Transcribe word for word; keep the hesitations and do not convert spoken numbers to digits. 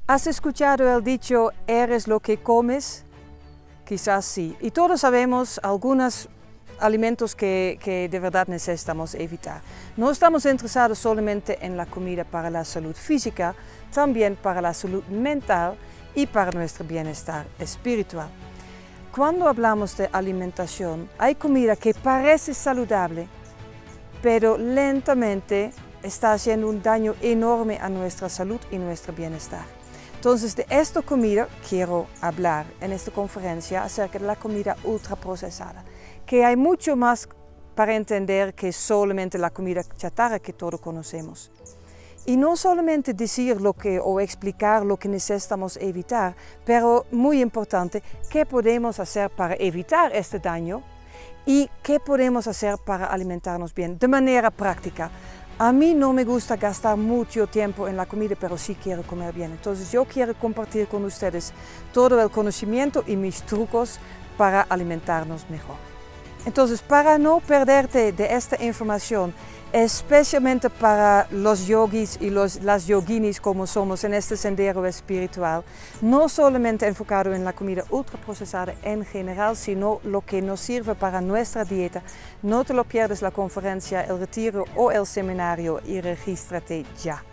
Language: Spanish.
¿Has escuchado el dicho, eres lo que comes? Quizás sí. Y todos sabemos algunos alimentos que, que de verdad necesitamos evitar. No estamos interesados solamente en la comida para la salud física, también para la salud mental y para nuestro bienestar espiritual. Cuando hablamos de alimentación, hay comida que parece saludable, pero lentamente está haciendo un daño enorme a nuestra salud y nuestro bienestar. Entonces, de esta comida quiero hablar en esta conferencia acerca de la comida ultraprocesada, que hay mucho más para entender que solamente la comida chatarra que todos conocemos. Y no solamente decir lo que, o explicar lo que necesitamos evitar, pero muy importante, qué podemos hacer para evitar este daño y qué podemos hacer para alimentarnos bien, de manera práctica. A mí no me gusta gastar mucho tiempo en la comida, pero sí quiero comer bien. Entonces yo quiero compartir con ustedes todo el conocimiento y mis trucos para alimentarnos mejor. Entonces, para no perderte de esta información, especialmente para los yogis y los, las yoginis como somos en este sendero espiritual, no solamente enfocado en la comida ultraprocesada en general, sino lo que nos sirve para nuestra dieta. No te lo pierdas la conferencia, el retiro o el seminario y regístrate ya.